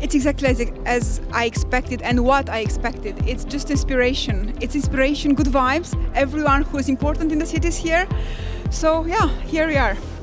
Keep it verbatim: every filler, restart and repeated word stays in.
It's exactly as, as I expected and what I expected. It's just inspiration. It's inspiration, good vibes. Everyone who is important in the city is here. So yeah, here we are.